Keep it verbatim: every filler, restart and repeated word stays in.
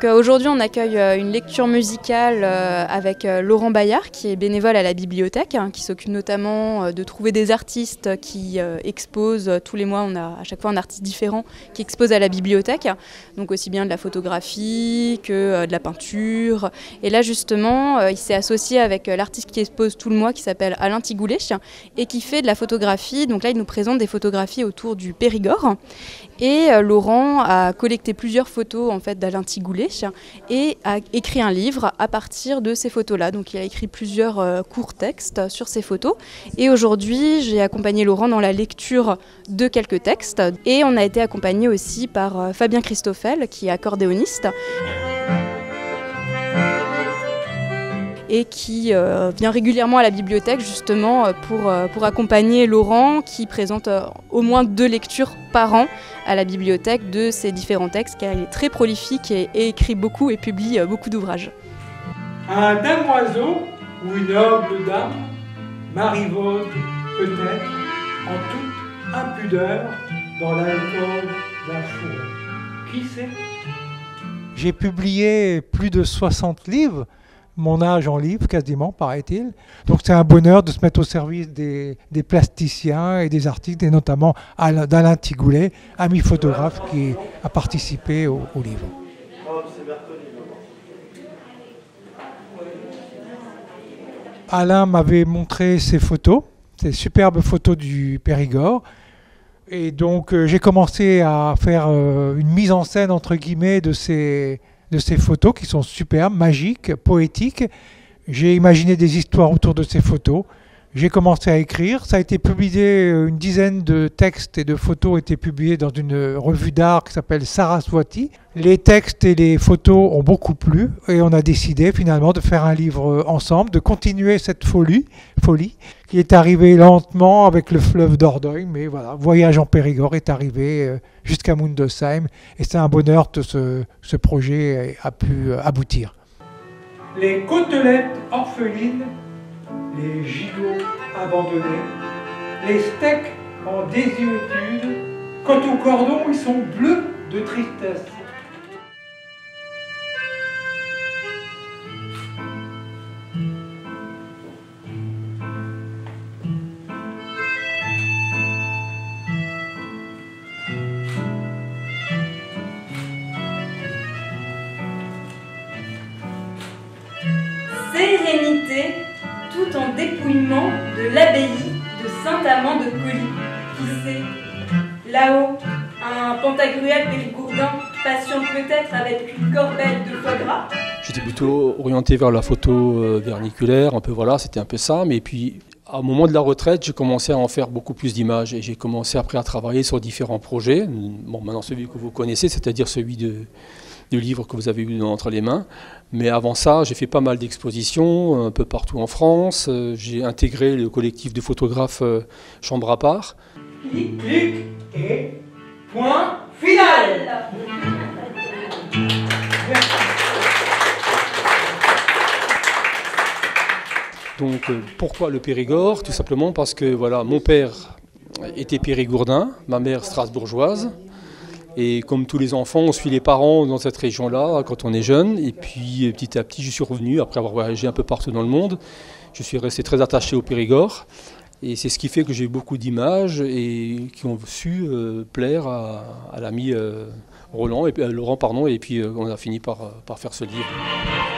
Donc euh, aujourd'hui on accueille euh, une lecture musicale euh, avec euh, Laurent Bayard qui est bénévole à la bibliothèque, hein, qui s'occupe notamment euh, de trouver des artistes qui euh, exposent, euh, tous les mois on a à chaque fois un artiste différent qui expose à la bibliothèque, donc aussi bien de la photographie que euh, de la peinture. Et là justement euh, il s'est associé avec euh, l'artiste qui expose tout le mois qui s'appelle Alain Tigoulet et qui fait de la photographie. Donc là il nous présente des photographies autour du Périgord. Et euh, Laurent a collecté plusieurs photos en fait, d'Alain Tigoulet et a écrit un livre à partir de ces photos-là. Donc il a écrit plusieurs euh, courts textes sur ces photos. Et aujourd'hui, j'ai accompagné Laurent dans la lecture de quelques textes. Et on a été accompagné aussi par euh, Fabien Christoffel, qui est accordéoniste. Et qui euh, vient régulièrement à la bibliothèque justement pour, euh, pour accompagner Laurent qui présente euh, au moins deux lectures par an à la bibliothèque de ses différents textes car il est très prolifique et, et écrit beaucoup et publie euh, beaucoup d'ouvrages. Un damoiseau ou une noble dame marivaude peut-être en toute impudeur dans l'alcôve d'un four. Qui sait? J'ai publié plus de soixante livres. Mon âge en livre, quasiment, paraît-il. Donc c'est un bonheur de se mettre au service des, des plasticiens et des artistes, et notamment d'Alain Tigoulet, ami photographe qui a participé au, au livre. Alain m'avait montré ses photos, ces superbes photos du Périgord. Et donc euh, j'ai commencé à faire euh, une mise en scène, entre guillemets, de ces... de ces photos qui sont superbes, magiques, poétiques. J'ai imaginé des histoires autour de ces photos. J'ai commencé à écrire. Ça a été publié, une dizaine de textes et de photos ont été publiés dans une revue d'art qui s'appelle Saraswati. Les textes et les photos ont beaucoup plu et on a décidé finalement de faire un livre ensemble, de continuer cette folie, folie qui est arrivée lentement avec le fleuve Dordogne. Mais voilà, Voyage en Périgord est arrivé jusqu'à Mundosheim et c'est un bonheur que ce, ce projet a pu aboutir. Les côtelettes orphelines, les gigots abandonnés, les steaks en désuétude, quant aux cordons, ils sont bleus de tristesse. Sérénité, tout en dépouillement de l'abbaye de Saint-Amand de Colly. Qui sait, là-haut, un pantagruel périgourdin patiente peut-être avec une corbeille de foie gras. J'étais plutôt orienté vers la photo verniculaire, un peu voilà, c'était un peu ça. Mais puis, au moment de la retraite, j'ai commencé à en faire beaucoup plus d'images. Et j'ai commencé après à travailler sur différents projets. Bon, maintenant celui que vous connaissez, c'est-à-dire celui de... du livre que vous avez eu entre les mains. Mais avant ça, j'ai fait pas mal d'expositions un peu partout en France. J'ai intégré le collectif de photographes Chambre à part. Clic, clic et point final. Donc pourquoi le Périgord? Tout simplement parce que voilà, mon père était périgourdin, ma mère strasbourgeoise. Et comme tous les enfants, on suit les parents dans cette région-là quand on est jeune. Et puis petit à petit, je suis revenu, après avoir voyagé un peu partout dans le monde. Je suis resté très attaché au Périgord. Et c'est ce qui fait que j'ai eu beaucoup d'images et qui ont su euh, plaire à, à l'ami euh, Roland, et, euh, Laurent. Pardon, et puis euh, on a fini par, par faire ce livre.